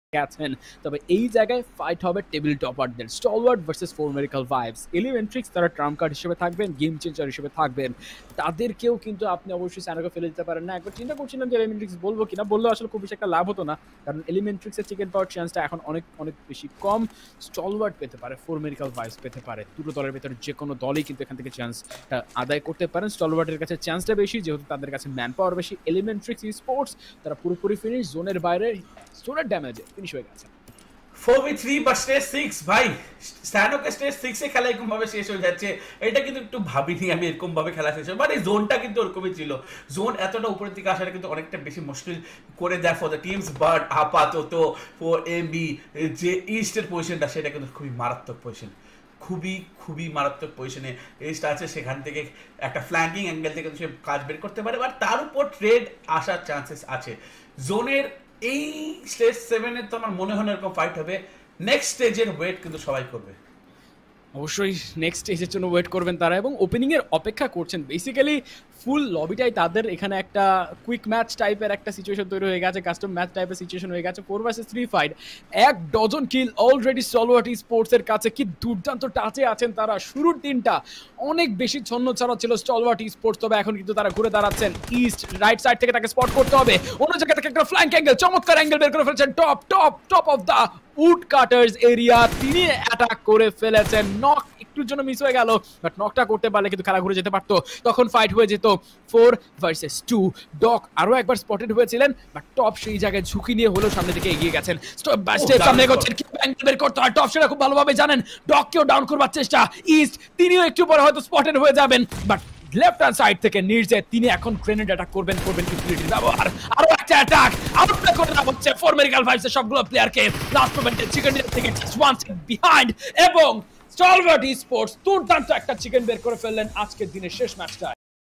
গেছেন। তবে এই জায়গায় ফাইট হবে টেবিল টপারদের স্টলওয়ার্ট ভার্সেস ফোর মেরিকাল ভাইবস। এলিমেন্ট্রিক্স তারা ট্রাম্প কার্ড হিসেবে থাকবেন, গেম চেঞ্জার হিসেবে থাকবেন। তাদেরকেও কিন্তু আপনি অবশ্যই স্যানোকে ফেলে দিতে পারেন না। একবার চিন্তা করছিলাম যে এলিমেন্ট্রিক্স বলবো কিনা, বললেও আসলে খুব বেশি একটা লাভ হতো না, কারণ এলিমেন্ট্রিক্সের চিকেন পাওয়ার চান্সটা এখন অনেক অনেক বেশি কম। স্টলওয়ার্ট পেতে পারে, ফোর মেরিকাল ভাইবস পেতে পারে, দুটো দলের ভেতরে যে কোনো দলই কিন্তু এখান থেকে চান্সটা আদায় করতে পারেন। স্টলওয়ার্টের কাছে চান্সটা বেশি, যেহেতু তাদের কাছে ম্যান পাওয়ার বেশি। এলিমেন্ট্রিক্স স্পোর্টস তারা পুরোপুরি ফিনিশ, জোনের বাইরে জোনের ড্যামেজে ফিনিশ হয়ে গেছে। 4v3 বা স্টেজ 6 ভাই, স্ট্যানোকে স্টেজ 6 এ খেলা এরকম ভাবে শেষ হয়ে যাচ্ছে, এটা কিন্তু একটু ভাবিনি আমি এরকম ভাবে খেলা শেষ হবে। মানে জোনটা কিন্তু ওরকমই ছিল, জোন এতটা উপরের দিকে আসাটা কিন্তু অনেকটা বেশি মুশকিল করে দেয় ফর দ্য টিমস। বাট আপাতত ফর এমবি যে ইস্টের পজিশনটা, সেটা কিন্তু খুবই মারাত্মক পজিশন, খুবই মারাত্মক পজিশনে ইস্ট আছে। সেখান থেকে একটা ফ্ল্যাঙ্কিং অ্যাঙ্গেল থেকে সে কাজ বের করতে পারে, বাট তার উপর ট্রেড আসার চান্সেস আছে। জোনের এই স্টেজ 7 তো আমার মনে হয় না এরকম ফাইট হবে। নেক্সট স্টেজের ওয়েট কিন্তু সবাই করবে, অবশ্যই নেক্সট স্টেজের জন্য ওয়েট করবেন তারা, এবং ওপেনিং এর অপেক্ষা করছেন। বেসিক্যালি ফুল লবিটাই তাদের এখানে একটা কুইক ম্যাচ টাইপের একটা সিচুয়েশন তৈরি হয়ে গেছে, কাস্টম ম্যাচ টাইপের সিচুয়েশন হয়ে গেছে। 4vs3 fight, 1 dozen kill already stalwart sports এর কাছে। কি দুর্দান্ত টাচে আছেন তারা। শুরুর দিনটা অনেক বেশি ছন্ন ছাড়া ছিল স্টলওয়ার্ট স্পোর্টস, তবে এখন কিন্তু তারা ঘুরে দাঁড়াচ্ছেন। ইস্ট রাইট সাইড থেকে তাকে স্পট করতে হবে, অন্য জায়গা থেকে একটা ফ্ল্যাঙ্ক অ্যাঙ্গেল, চমৎকার অ্যাঙ্গেল বের করে ফেলেছেন। Top of the wood cutters area তিনি অ্যাটাক করে ফেলেছেন। নক একটুর জন্য মিস হয়ে গেল, বাট নকটা করতে পারলে কিন্তু খেলা ঘুরে যেতে পারতো, তখন ফাইট হয়ে যেত 4vs2। ডক আরো একবার স্পটেড হয়েছিলেন, বাট টপ সেই জায়গায় ঝুঁকি নিয়ে হলেও সামনে দিকে এগিয়ে গেছেন। সামনে করছেন, কি অ্যাঙ্গেল বের করতে হয় টপ সেটা খুব ভালোভাবে জানেন। ডককেও ডাউন করবার চেষ্টা ইস্ট, তিনিও একটু পরে হয়তো স্পটেড হয়ে যাবেন, বাট লেফট হ্যান্ড সাইড থেকে নির্জে তিনি এখন গ্রেনেড অ্যাটাক করবেন ইউটিলিটির ব্যবহার। আরো একটা অ্যাটাক আউটপ্লে করে দেওয়া হচ্ছে ফোর মেরিকাল ভাইবসের সবগুলো প্লেয়ারকে। লাস্ট মোমেন্টে চিকেন ডিনার থেকে জাস্ট ওয়ান সেকেন্ড বিহাইন্ড, এবং স্টলওয়ার্ট স্পোর্টস দুর্দান্ত একটা চিকেন বের করে ফেললেন আজকের দিনের শেষ ম্যাচটা।